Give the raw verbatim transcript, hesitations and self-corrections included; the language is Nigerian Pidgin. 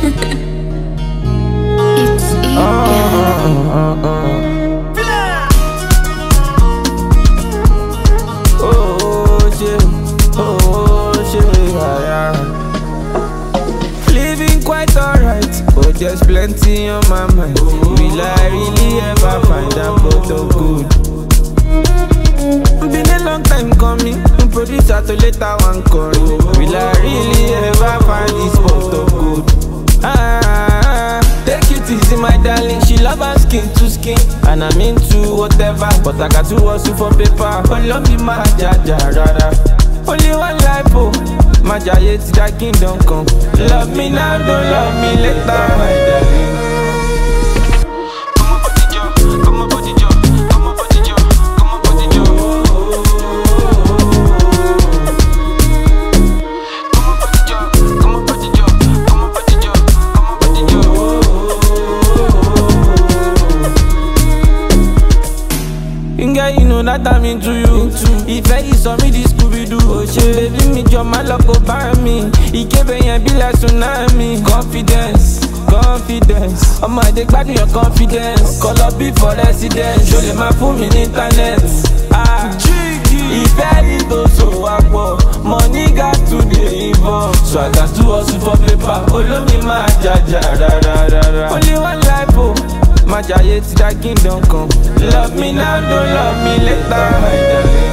It's ePianoh. Oh shit, oh shit, yeah. Living quite alright, but there's plenty on my mind. Will I really ever find that photo good? Been a long time coming, producer to later one call. Will I really ever find this photo good? Ah, take it easy my darling, she love her skin to skin, and I'm into whatever, but I got to hustle for paper. Oh love me my jaja rara, only one life oh, my jaye to that kingdom come. Love me now, don't love me later my darling. You know that I'm into you. If I saw me this Scooby-Doo, oh shit, baby me jump my luck over me. He gave me a be like tsunami. Confidence, confidence. Oh my, they back me your confidence. Call up before residence. Show them my phone in internet. Ah, Jiggy. If I need to so I go, money got to be involved. So I got to hustle for paper. Oh love me my jaja ra ra ra ra. Only one life oh, my jaye to that kingdom come. Love me now, don't love me later, my darling.